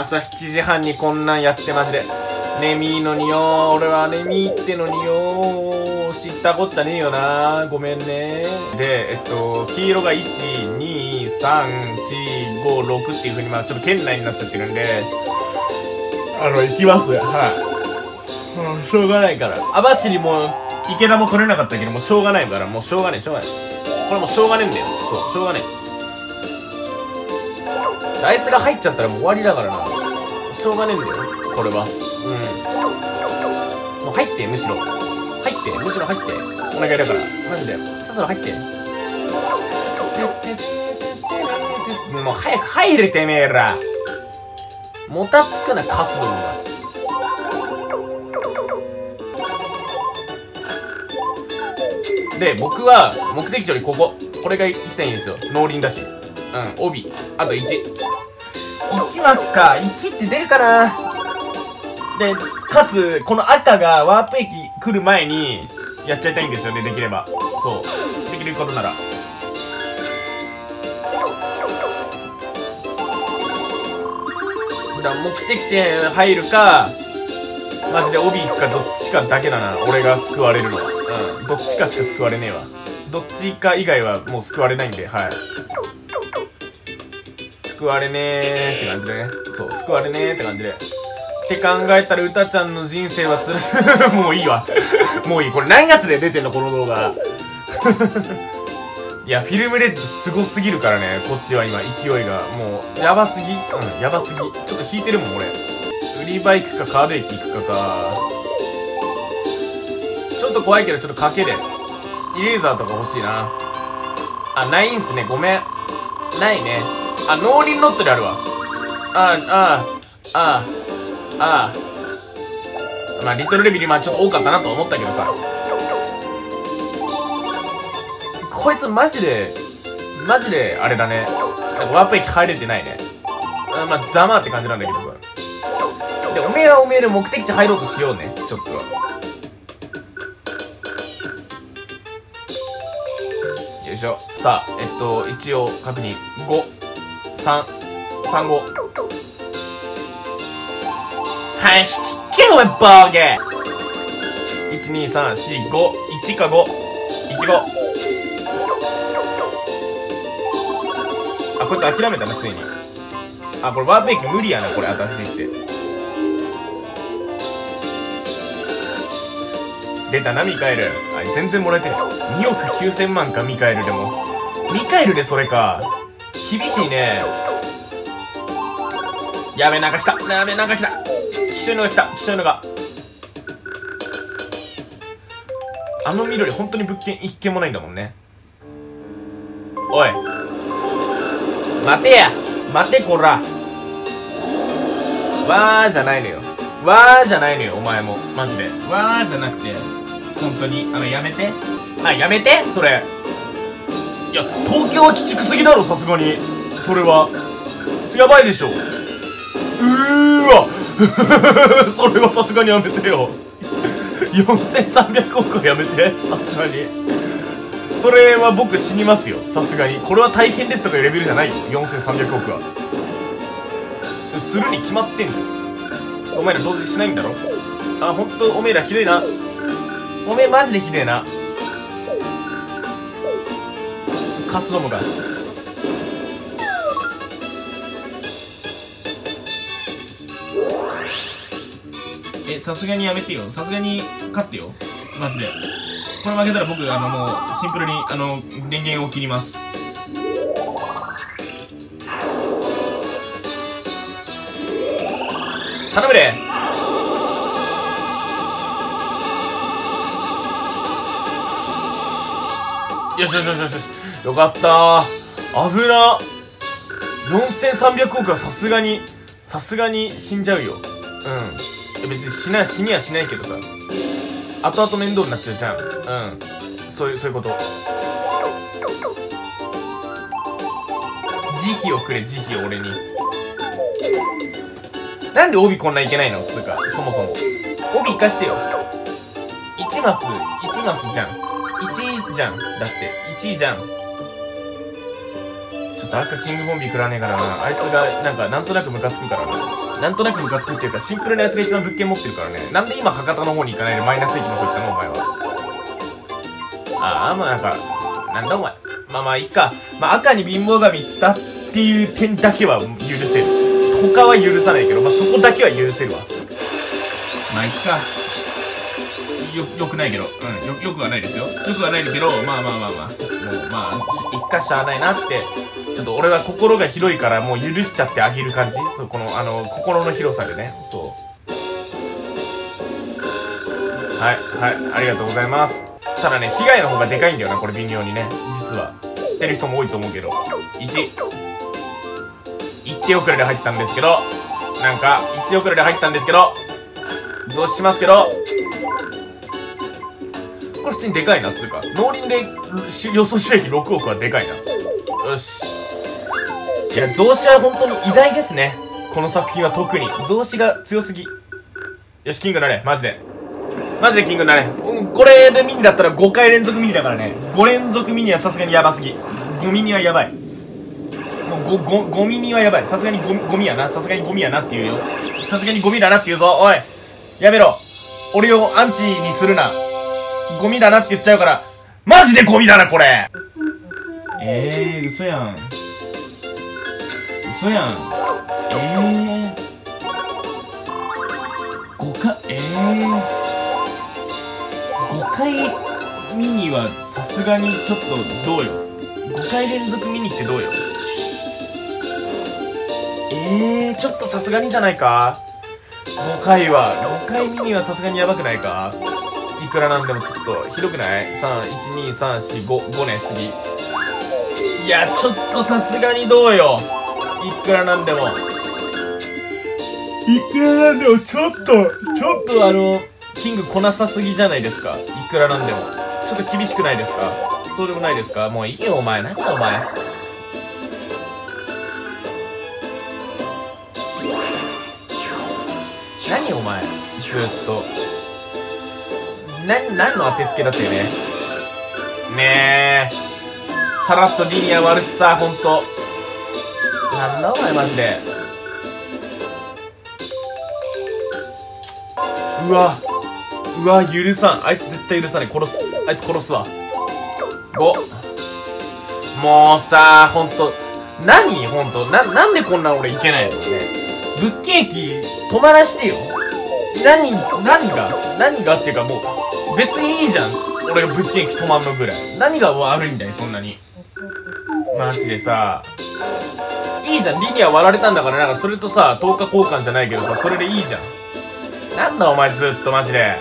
朝7時半にこんなんやってマジで眠いのによ。俺は眠いってのによ。知ったこっちゃねえよな。ごめんね。で、黄色が1、2、3、4、5、6っていう風にちょっと圏内になっちゃってるんで、行きます。はい。しょうがないから。網走も池田も取れなかったけど、もうしょうがないから、もうしょうがない。これもうしょうがねえんだよ。そう、しょうがねえ。あいつが入っちゃったらもう終わりだからな。しょうがねえんだよ、これは。もう入って、むしろ入って。お願いだから。マジで。そろそろ入って。もう早く入れてめえら。もたつくな、カスどもが。で、僕は目的地よりこれが行きたいんですよ。農林だし。帯。あと1。1マスか。1って出るかな。で、かつ、この赤がワープ駅来る前にやっちゃいたいんですよね、できれば。そう。できることなら。だから目的地へ入るか、マジで帯行くかどっちかだけだな、俺が救われるのは。どっちかしか救われねえわ。どっちか以外はもう救われないんで、はい。救われねーって感じでね。そう、救われねーって感じで。って考えたら、うたちゃんの人生はつるもういいわ。もういい。これ何月で出てんのこの動画。いや、フィルムレッドすごすぎるからね。こっちは今、勢いが。もう、やばすぎ。やばすぎ。ちょっと引いてるもん、俺。売り場行くか、カード駅行くかか。ちょっと怖いけど、ちょっと賭けで。イレーザーとか欲しいな。ないんすね。ごめん。ないね。農林ロットであるわ。リトルレビル、ちょっと多かったなと思ったけどさ。こいつマジで、あれだね。なんかワープ駅入れてないね。ざまって感じなんだけどさ。で、おめえはおめえで目的地入ろうとしようね。ちょっと。よいしょ。さあ、一応確認。5、3、3、5。はい、しきっけよ、お前、バーゲー !1、2、3、4、5、1か5。1、5。こいつ諦めたな、ついに。これワープ駅無理やな、これ、私って。出たな、ミカエル。全然もらえてない。2億9000万か、ミカエルでも。ミカエルでそれか。厳しいね。やべ、なんか来た。騎士のが来た。緑、本当に物件一軒もないんだもんね。おい。待てこら。わーじゃないのよ、お前も。マジで。わーじゃなくて、本当に、やめて。やめてそれ。いや、東京は鬼畜すぎだろ、さすがに。それは。やばいでしょ。わそれはさすがにやめてよ。4300億はやめて。さすがに。それは僕死にますよ。さすがに。これは大変ですとかいうレベルじゃないよ。4300億は。するに決まってんじゃん。お前ら同時しないんだろ。ほんと、おめえらひどいな。おめえマジでひでえな。カスどもが。さすがにやめてよ。さすがに勝ってよ。マジで。これ負けたら僕、もう、シンプルに、電源を切ります。頼むで。よし。よかったー。危な。4300億はさすがに死んじゃうよ。別に死にはしないけどさ。後々面倒になっちゃうじゃん。そういうこと。慈悲をくれ、慈悲を俺に。なんで帯こんないけないのつうか、そもそも。帯生かしてよ。1マスじゃん。1じゃん。だって、1じゃん。ちょっと赤キングボンビー食らねえからな。あいつが、なんとなくムカつくからな。 なんとなくムカつくっていうか、シンプルなやつが一番物件持ってるからね。なんで今博多の方に行かないでマイナス駅の方行ったのお前は。まあなんか、なんだお前。まあいっか。まあ赤に貧乏神行ったっていう点だけは許せる。他は許さないけど、まあそこだけは許せるわ。まあいっか。よくないけど。よくはないですよ。よくはないけど、まあ。もう一回しゃあないなって。ちょっと俺は心が広いからもう許しちゃってあげる感じ。そう、この、心の広さでね。そう。はい、ありがとうございます。ただね、被害の方がでかいんだよな、これ微妙にね。実は。知ってる人も多いと思うけど。1。一手遅れで入ったんですけど、一手遅れで入ったんですけど、増資しますけど、これ普通にでかいな、つうか。農林で予想収益6億はでかいな。よし。いや、増資は本当に偉大ですね。この作品は特に。増資が強すぎ。よし、キングなれ。マジでキングなれ。これでミニだったら5回連続ミニだからね。5連続ミニはさすがにやばすぎ。5ミニはやばい。もう5ミニはやばい。さすがにゴミやな。さすがにゴミやなって言うよ。さすがにゴミだなって言うぞ。おい。やめろ。俺をアンチにするな。ゴミだなって言っちゃうから。マジでゴミだな、これ。嘘やん。5回ミニはさすがにちょっとどうよ。5回連続ミニってどうよ。ちょっとさすがにじゃないか。5回ミニはさすがにやばくないか。いくらなんでもちょっとひどくない？ 3、1、2、3、4、5ね、次。いや、ちょっとさすがにどうよ。いくらなんでもちょっとキング来なさすぎじゃないですか。いくらなんでもちょっと厳しくないですか。そうでもないですか。もういいよお前。なんだお前。何お前ずっと何の当てつけだってね。ねえ、さらっとリニア割るしさ、ほんとなんだお前マジで。うわ許さん。あいつ絶対許さねえ。あいつ殺すわ。5。もうさ、ほんとなんでこんな俺いけないのね。物件駅止まらしてよ。何がっていうか、もう別にいいじゃん。俺が物件駅止まんのぐらい。何が悪いんだよそんなに。マジでさ、いいじゃん。リニア割られたんだから、なんかそれとさ10日交換じゃないけどさ、それでいいじゃん。なんだお前ずっとマジで。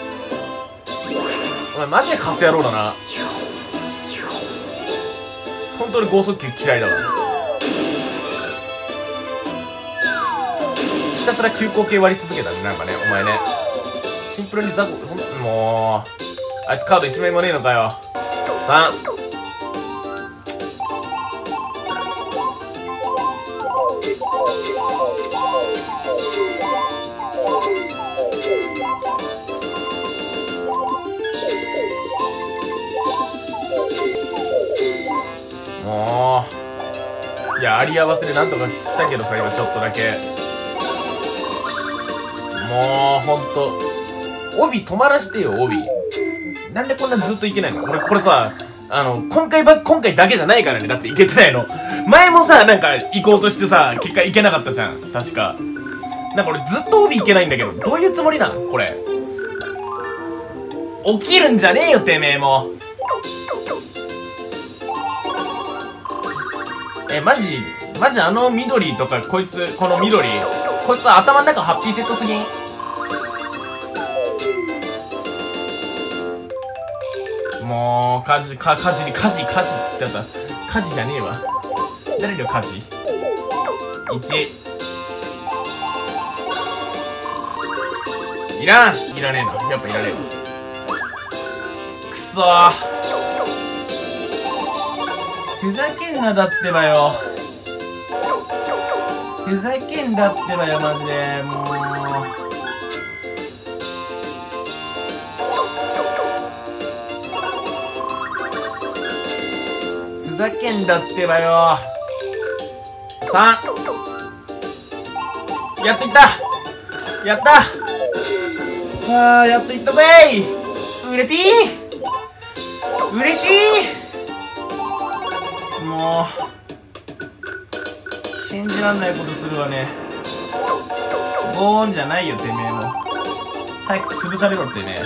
お前マジでカス野郎だな。本当に剛速球嫌いだわ。ひたすら急行系割り続けたね、なんかね、お前ね。シンプルにもうあいつカード1枚もねえのかよ。3。もういや、あり合わせでなんとかしたけどさ、今ちょっとだけ。もうほんと帯止まらしてよ。帯なんでこんなずっといけないの。俺これさ、今回だけじゃないからね。だっていけてないの。前もさ、なんか行こうとしてさ、結果いけなかったじゃん確か。なんか俺ずっと帯いけないんだけど、どういうつもりなんこれ。起きるんじゃねえよてめえも。マジ緑とか、この緑こいつは頭の中ハッピーセットすぎん。もう火事って言っちゃった。火事じゃねえわ。誰の火事。1。いらねえな。やっぱいらねえわ。くそー、ふざけんなだってばよ。マジで。もうふざけんだってばよ。3。 やっといった。やった。あー、やっといったぜー。うれぴー。嬉しい。もう信じらんないことするわね。ゴーンじゃないよ、てめえも。早く潰されろってね。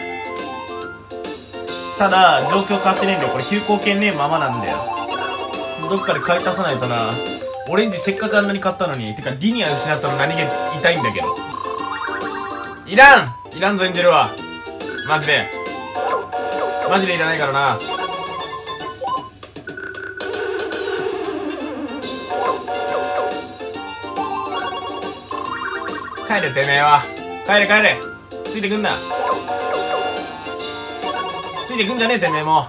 ただ状況変わってねえんだよ。これ休校権ねえままなんだよ。どっかで買い足さないとな。オレンジせっかくあんなに買ったのに。てかリニア失ったの何が痛いんだけど。いらんぞエンジェルは。マジでいらないからな。帰れてめえは。帰れ。ついてくんな。ついてくんじゃねえてめえも。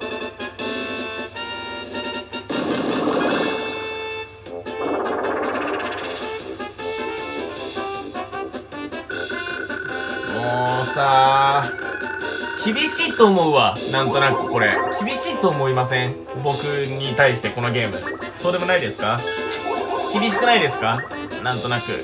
もうさー、厳しいと思うわ。なんとなくこれ厳しいと思いません？僕に対してこのゲーム。そうでもないですか？厳しくないですか？なんとなく。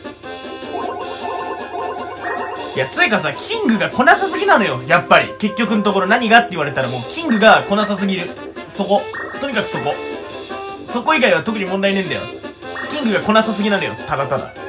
いや、ついかさ、キングが来なさすぎなのよ、やっぱり。結局のところ何がって言われたらもうキングが来なさすぎる。そこ。とにかくそこ。そこ以外は特に問題ねえんだよ。キングが来なさすぎなのよ、ただただ。